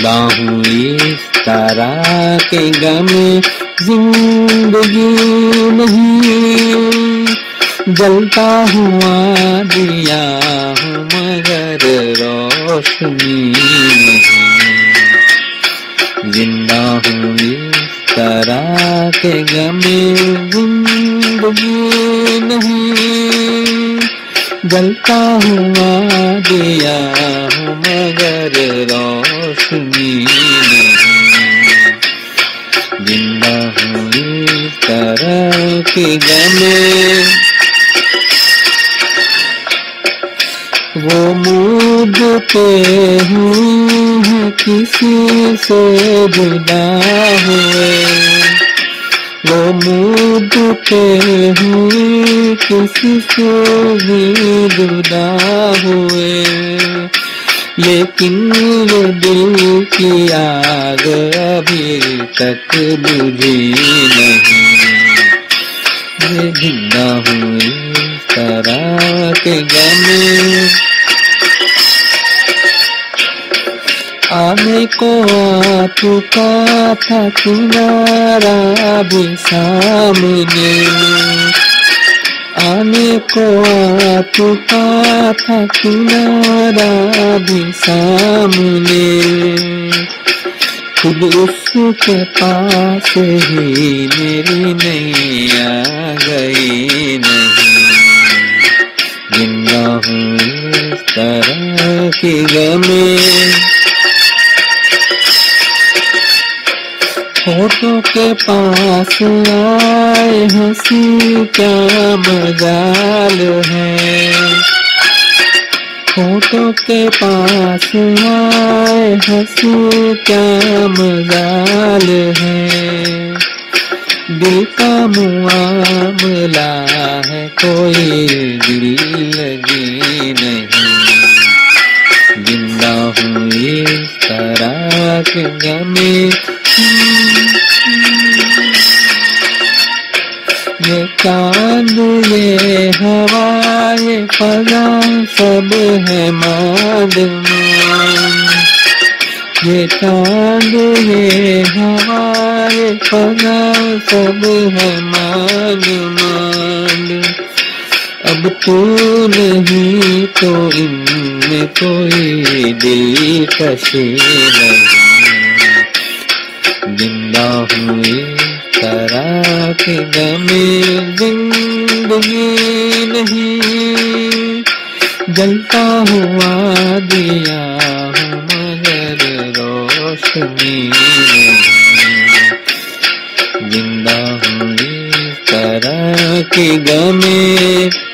जिंदा हूँ इस तरह के गम जिंदगी नहीं, जलता हुआ दिया हूँ मगर रोशनी नहीं। जिंदा हूँ इस तरह के गम जिंदगी नहीं, जलता हुआ दिया हूँ मगर रोशनी नहीं। जिंदा हूँ इस तरह के गम, वो मुझ पे हुई है किसी से जुदा हुए, वो मुझ पे हुई किसी से भी जुदा हुए, लेकिन ये दिल की आग अभी तक बुझी नहीं। मैं जिंदा हूँ इस तरह के गम, आने को आ चुका था किनारा भी सामने, आने को आ चुका था किनारा भी सामने, खुद उसके पास ही मेरी नैया गई नहीं। जिंदा हूँ इस तरह की गमे, होठों के पास आए हंसी क्या मजाल है, होठों के पास आए हंसी क्या मजाल है, दिल का मुआमला है कोई दिल लगी नहीं। जिंदा हूँ इस तरह के गमे, ये चांद ये हवा ये फजा सब है मांद मान, ये चांद ये हवा ये फजा सब है मांद मान, अब तू नहीं तो इनमें कोई दिलकशी नहीं। जिंदा हूँ इस तरह के गमे जिंदगी नहीं, जलता हुआ दिया हूँ मगर रोशनी नहीं। जिंदा हूँ इस तरह के गमे।